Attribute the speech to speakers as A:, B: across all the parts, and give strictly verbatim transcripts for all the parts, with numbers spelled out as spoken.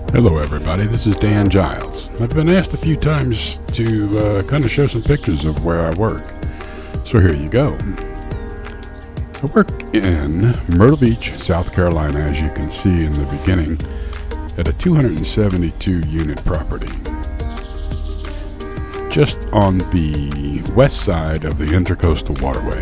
A: Hello everybody, this is Dan Jiles. I've been asked a few times to uh, kind of show some pictures of where I work. So here you go. I work in Myrtle Beach, South Carolina, as you can see in the beginning, at a two hundred seventy-two unit property. Just on the west side of the Intercoastal Waterway.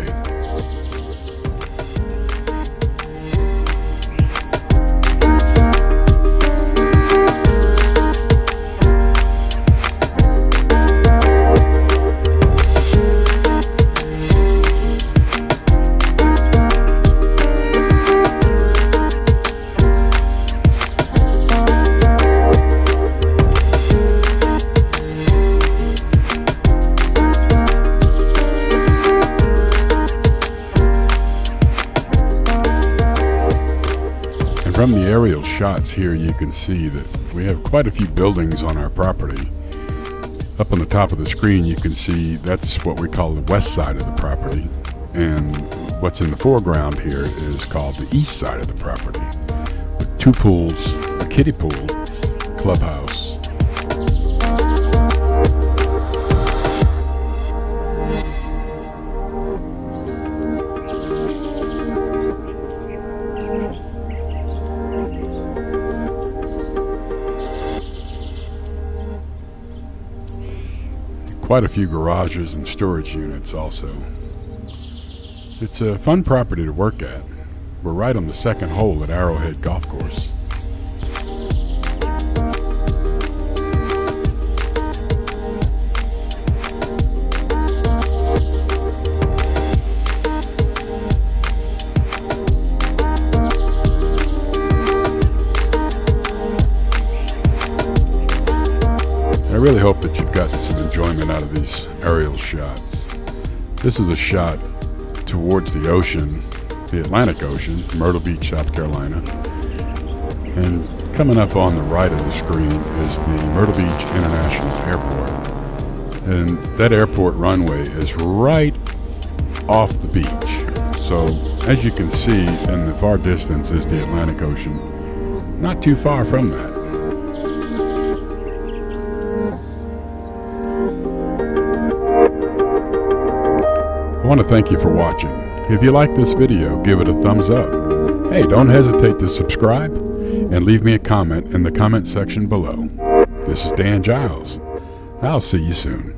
A: From the aerial shots here, you can see that we have quite a few buildings on our property. Up on the top of the screen, you can see that's what we call the west side of the property. And what's in the foreground here is called the east side of the property, with two pools, a kiddie pool, clubhouse. Quite a few garages and storage units also. It's a fun property to work at. We're right on the second hole at Arrowhead Golf Course. I really hope that you've gotten some enjoyment out of these aerial shots. This is a shot towards the ocean, the Atlantic Ocean, Myrtle Beach, South Carolina. And coming up on the right of the screen is the Myrtle Beach International Airport. And that airport runway is right off the beach. So as you can see in the far distance is the Atlantic Ocean. Not too far from that. I want to thank you for watching. If you like this video, give it a thumbs up. Hey, don't hesitate to subscribe and leave me a comment in the comment section below. This is Dan Jiles. I'll see you soon.